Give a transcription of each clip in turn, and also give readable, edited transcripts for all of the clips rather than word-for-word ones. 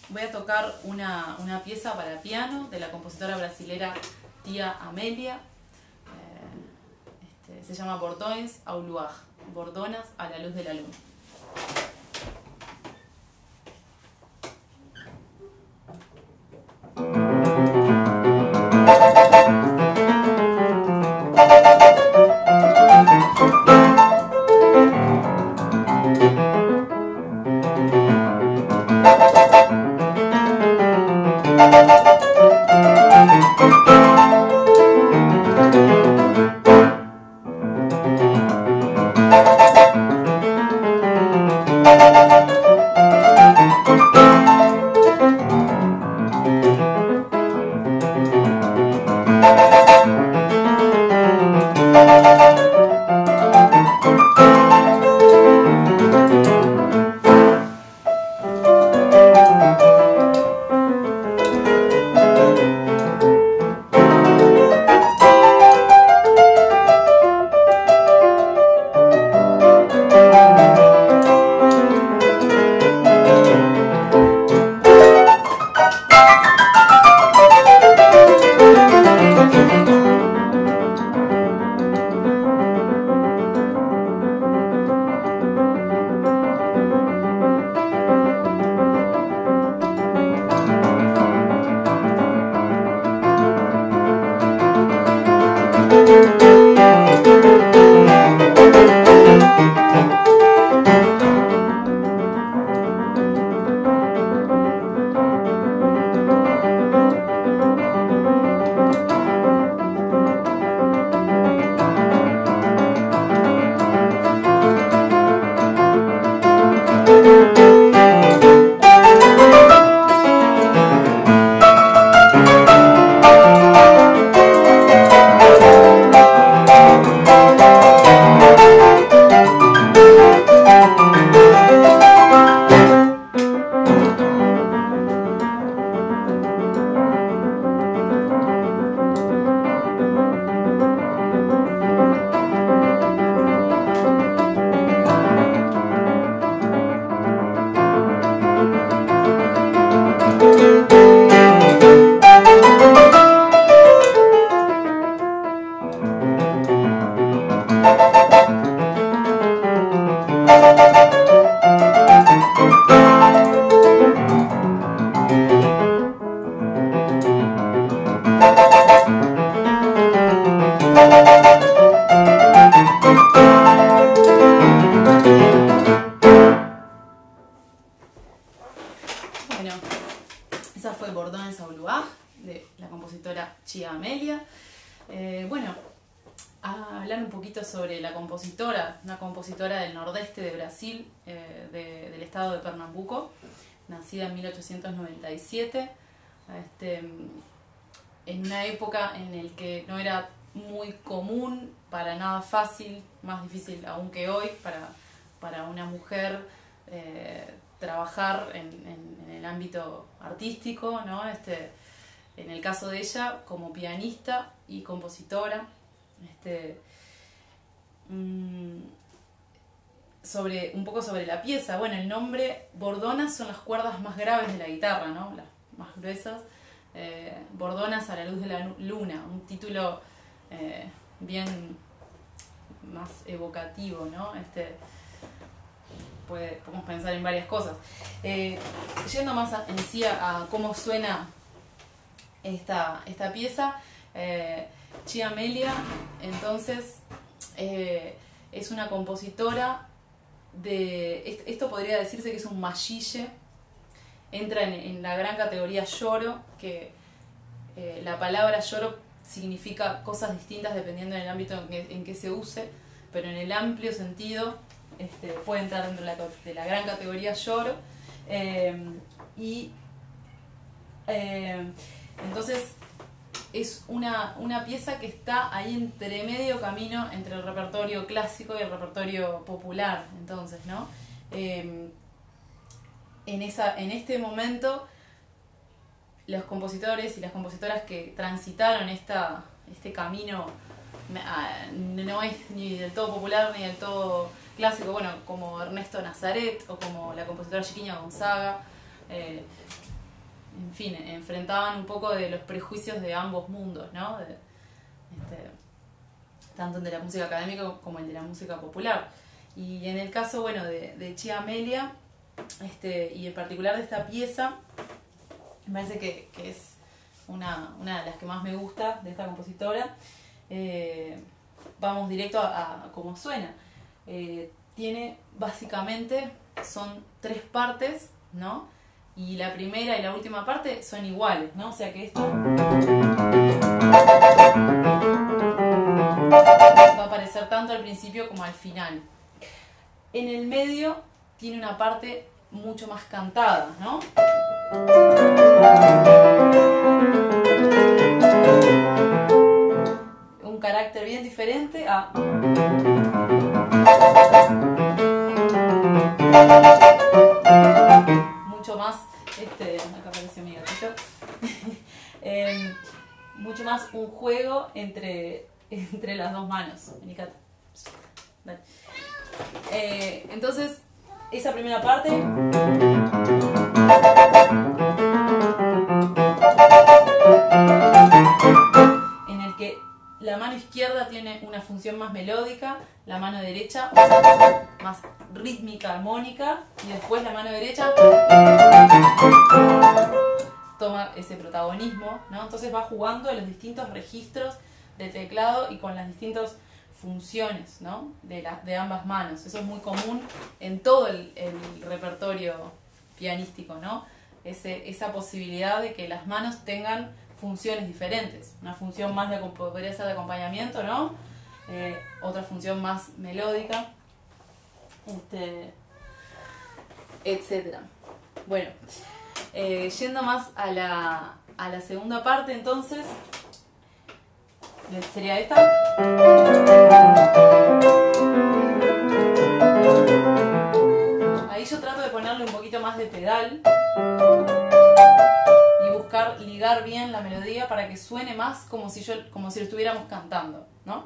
voy a tocar una pieza para piano de la compositora brasilera Tia Amélia. Se llama Bordões ao Luar, Bordonas a la luz de la luna. Bueno, esa fue Bordões ao Luar, de la compositora Tia Amélia. Bueno, a hablar un poquito sobre la compositora, una compositora del nordeste de Brasil, del estado de Pernambuco, nacida en 1897, en una época en la que no era muy común, para nada fácil, más difícil aún que hoy, para una mujer trabajar en el ámbito artístico, ¿no? En el caso de ella, como pianista y compositora, un poco sobre la pieza. Bueno, el nombre bordonas son las cuerdas más graves de la guitarra, ¿no? Las más gruesas. Bordonas a la luz de la luna, un título bien más evocativo, ¿no? Podemos pensar en varias cosas. Yendo más en sí a cómo suena esta pieza, Tia Amélia, entonces, es una compositora esto podría decirse que es un machille, entra en la gran categoría lloro, que la palabra lloro significa cosas distintas dependiendo del ámbito en que se use, pero en el amplio sentido puede entrar dentro de la gran categoría lloro. Entonces es una pieza que está ahí entre medio camino entre el repertorio clásico y el repertorio popular, entonces, ¿no? En este momento, los compositores y las compositoras que transitaron este camino no es ni del todo popular ni del todo clásico, bueno, como Ernesto Nazaret o como la compositora Chiquinha Gonzaga, en fin, enfrentaban un poco de los prejuicios de ambos mundos, ¿no? Tanto el de la música académica como el de la música popular. Y en el caso, bueno, de Chia Amelia, y en particular de esta pieza, me parece que es una de las que más me gusta de esta compositora. Vamos directo a cómo suena. Tiene básicamente, son 3 partes, ¿no? Y la primera y la última parte son iguales, ¿no? O sea que esto va a aparecer tanto al principio como al final. En el medio tiene una parte mucho más cantada, ¿no? Un carácter bien diferente a... mucho más... acá apareció mi gatito. Mucho más un juego entre las 2 manos. Vení, Cata. Dale. Entonces, esa primera parte en el que la mano izquierda tiene una función más melódica, la mano derecha más rítmica, armónica, y después la mano derecha toma ese protagonismo, ¿no? Entonces va jugando en los distintos registros del teclado y con las distintas funciones, ¿no? de ambas manos. Eso es muy común en todo el repertorio pianístico, ¿no? Esa posibilidad de que las manos tengan funciones diferentes. Una función más podría ser de acompañamiento, ¿no? Otra función más melódica, etcétera. Bueno, yendo más a la segunda parte, entonces, sería esta. Ahí yo trato de ponerle un poquito más de pedal y buscar ligar bien la melodía para que suene más como si lo estuviéramos cantando, ¿no?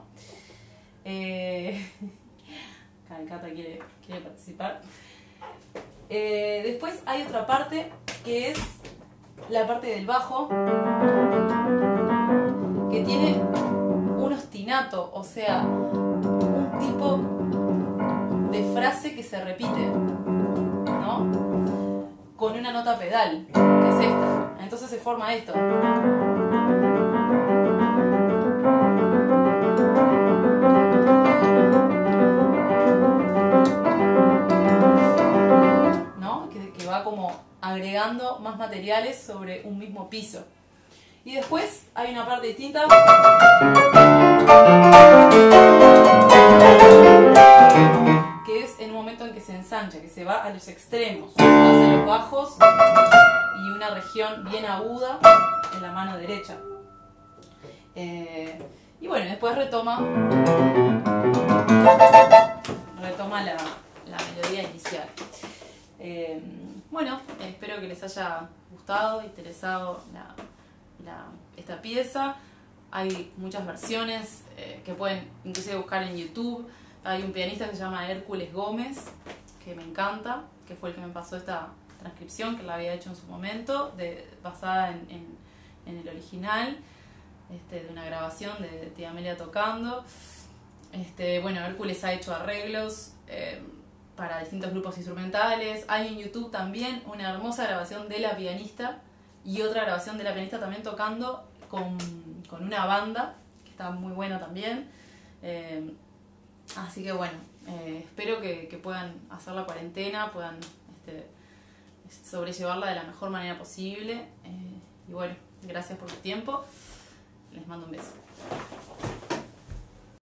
Cata quiere participar. Después hay otra parte que es la parte del bajo, que tiene un ostinato, o sea, un tipo de frase que se repite, ¿no? Con una nota pedal, que es esta. Entonces se forma esto. ¿No? Que va como agregando más materiales sobre un mismo piso. Y después hay una parte distinta que es en un momento en que se ensancha, que se va a los extremos, hacia los bajos y una región bien aguda en la mano derecha. Y bueno, después retoma la melodía inicial. Bueno, espero que les haya gustado, interesado esta pieza. Hay muchas versiones que pueden inclusive buscar en YouTube. Hay un pianista que se llama Hércules Gómez, que me encanta, que fue el que me pasó esta transcripción, que la había hecho en su momento, basada en el original, de una grabación de Tía Amelia tocando. Bueno, Hércules ha hecho arreglos para distintos grupos instrumentales. Hay en YouTube también una hermosa grabación de la pianista y otra grabación de la pianista también tocando con una banda, que está muy buena también. Así que bueno, espero que puedan hacer la cuarentena, puedan sobrellevarla de la mejor manera posible. Y bueno, gracias por su tiempo. Les mando un beso.